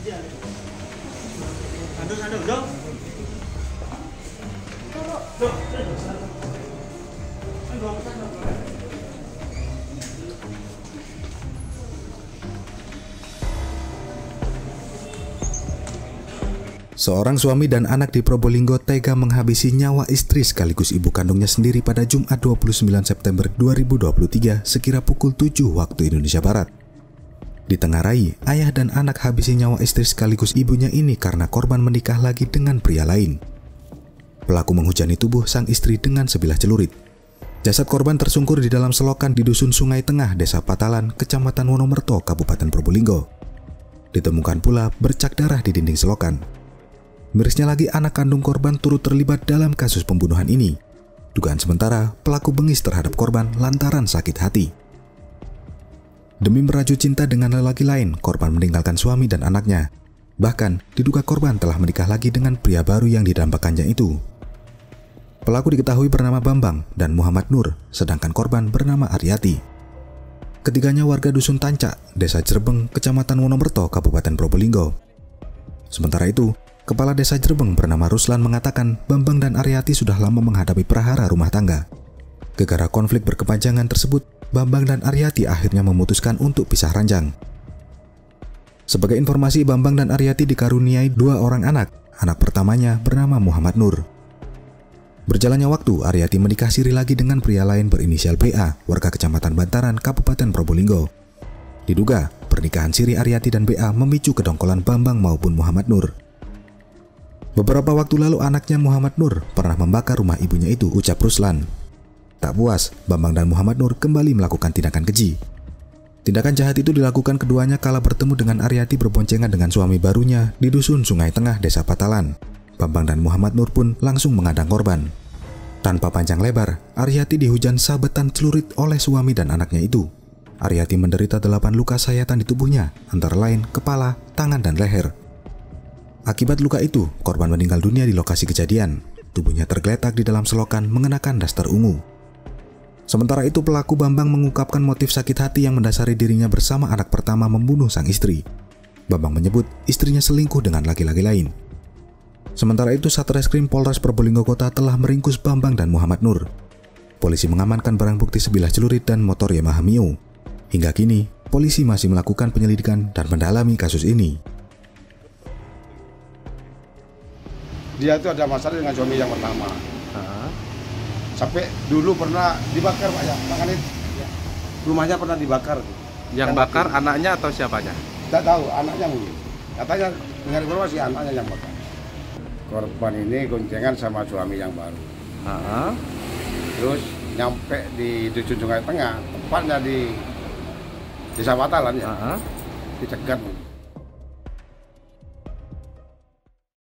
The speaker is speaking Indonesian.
Seorang suami dan anak di Probolinggo tega menghabisi nyawa istri sekaligus ibu kandungnya sendiri pada Jumat 29 September 2023 sekira pukul 7 waktu Indonesia Barat. Di Tengarai, ayah dan anak habisi nyawa istri sekaligus ibunya ini karena korban menikah lagi dengan pria lain. Pelaku menghujani tubuh sang istri dengan sebilah celurit. Jasad korban tersungkur di dalam selokan di Dusun Sungai Tengah, Desa Patalan, Kecamatan Wonomerto, Kabupaten Probolinggo. Ditemukan pula bercak darah di dinding selokan. Mirisnya lagi, anak kandung korban turut terlibat dalam kasus pembunuhan ini. Dugaan sementara, pelaku bengis terhadap korban lantaran sakit hati. Demi meraju cinta dengan lelaki lain, korban meninggalkan suami dan anaknya. Bahkan, diduga korban telah menikah lagi dengan pria baru yang didambakannya itu. Pelaku diketahui bernama Bambang dan Muhammad Nur, sedangkan korban bernama Aryati. Ketiganya warga Dusun Tancak, Desa Jerbeng, Kecamatan Wonomerto, Kabupaten Probolinggo. Sementara itu, Kepala Desa Jerbeng bernama Ruslan mengatakan Bambang dan Aryati sudah lama menghadapi prahara rumah tangga. Gegara konflik berkepanjangan tersebut, Bambang dan Aryati akhirnya memutuskan untuk pisah ranjang. Sebagai informasi, Bambang dan Aryati dikaruniai 2 orang anak. Anak pertamanya bernama Muhammad Nur. Berjalannya waktu, Aryati menikah siri lagi dengan pria lain berinisial BA, warga Kecamatan Bantaran, Kabupaten Probolinggo. Diduga, pernikahan siri Aryati dan BA memicu kedongkolan Bambang maupun Muhammad Nur. Beberapa waktu lalu anaknya Muhammad Nur pernah membakar rumah ibunya itu, ucap Ruslan. Tak puas, Bambang dan Muhammad Nur kembali melakukan tindakan keji. Tindakan jahat itu dilakukan keduanya kala bertemu dengan Aryati berboncengan dengan suami barunya di Dusun Sungai Tengah, Desa Patalan. Bambang dan Muhammad Nur pun langsung mengadang korban. Tanpa panjang lebar, Aryati dihujan sabetan celurit oleh suami dan anaknya itu. Aryati menderita 8 luka sayatan di tubuhnya, antara lain kepala, tangan, dan leher. Akibat luka itu, korban meninggal dunia di lokasi kejadian. Tubuhnya tergeletak di dalam selokan mengenakan daster ungu. Sementara itu, pelaku Bambang mengungkapkan motif sakit hati yang mendasari dirinya bersama anak pertama membunuh sang istri. Bambang menyebut istrinya selingkuh dengan laki-laki lain. Sementara itu, Satreskrim Polres Probolinggo Kota telah meringkus Bambang dan Muhammad Nur. Polisi mengamankan barang bukti sebilah celurit dan motor Yamaha Mio. Hingga kini, polisi masih melakukan penyelidikan dan mendalami kasus ini. Dia itu ada masalah dengan suami yang pertama. Sampai dulu pernah dibakar, Pak ya, makanya rumahnya pernah dibakar. Yang bakar anaknya atau siapanya? Tidak tahu, anaknya mungkin. Katanya dengar informasi anaknya yang bakar. Korban ini goncengan sama suami yang baru. Terus nyampe di Dusun Sungai Tengah, tepatnya di Desa Patalan ya. Dicegat.